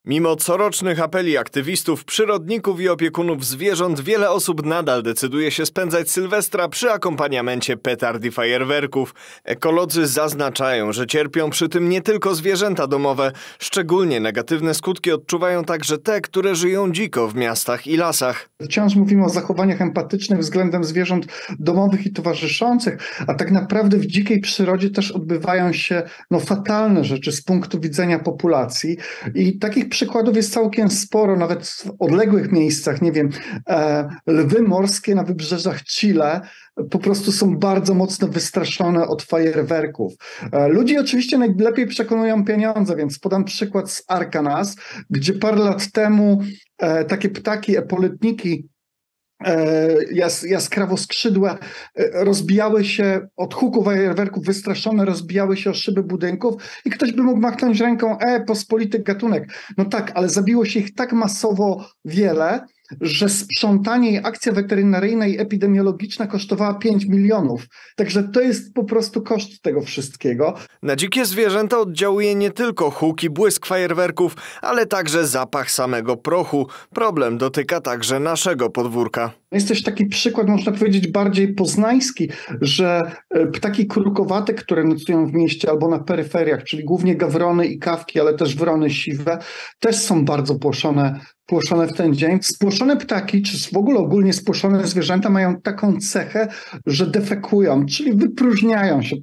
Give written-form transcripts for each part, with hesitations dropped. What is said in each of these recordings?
Mimo corocznych apeli aktywistów, przyrodników i opiekunów zwierząt, wiele osób nadal decyduje się spędzać Sylwestra przy akompaniamencie petard i fajerwerków. Ekolodzy zaznaczają, że cierpią przy tym nie tylko zwierzęta domowe. Szczególnie negatywne skutki odczuwają także te, które żyją dziko w miastach i lasach. Wciąż mówimy o zachowaniach empatycznych względem zwierząt domowych i towarzyszących, a tak naprawdę w dzikiej przyrodzie też odbywają się fatalne rzeczy z punktu widzenia populacji. I takich przykładów jest całkiem sporo, nawet w odległych miejscach, nie wiem, lwy morskie na wybrzeżach Chile po prostu są bardzo mocno wystraszone od fajerwerków. Ludzi oczywiście najlepiej przekonują pieniądze, więc podam przykład z Arkansas, gdzie parę lat temu takie ptaki, epoletniki, jaskrawoskrzydłe, rozbijały się od huku fajerwerków, wystraszone, rozbijały się o szyby budynków i ktoś by mógł machnąć ręką, pospolity gatunek. No tak, ale zabiło się ich tak masowo wiele, że sprzątanie i akcja weterynaryjna i epidemiologiczna kosztowała 5 milionów. Także to jest po prostu koszt tego wszystkiego. Na dzikie zwierzęta oddziałuje nie tylko huk i błysk fajerwerków, ale także zapach samego prochu. Problem dotyka także naszego podwórka. Jest też taki przykład, można powiedzieć, bardziej poznański, że ptaki krukowate, które nocują w mieście albo na peryferiach, czyli głównie gawrony i kawki, ale też wrony siwe, też są bardzo płoszone w ten dzień. Spłoszone ptaki, czy w ogóle ogólnie spłoszone zwierzęta mają taką cechę, że defekują, czyli wypróżniają się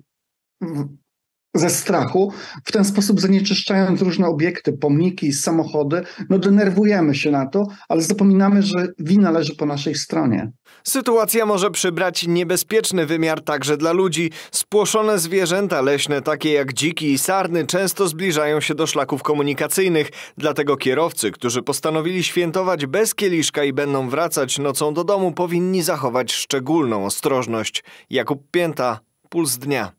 ze strachu, w ten sposób zanieczyszczając różne obiekty, pomniki, samochody. Denerwujemy się na to, ale zapominamy, że wina leży po naszej stronie. Sytuacja może przybrać niebezpieczny wymiar także dla ludzi. Spłoszone zwierzęta leśne, takie jak dziki i sarny, często zbliżają się do szlaków komunikacyjnych. Dlatego kierowcy, którzy postanowili świętować bez kieliszka i będą wracać nocą do domu, powinni zachować szczególną ostrożność. Jakub Pięta, Puls Dnia.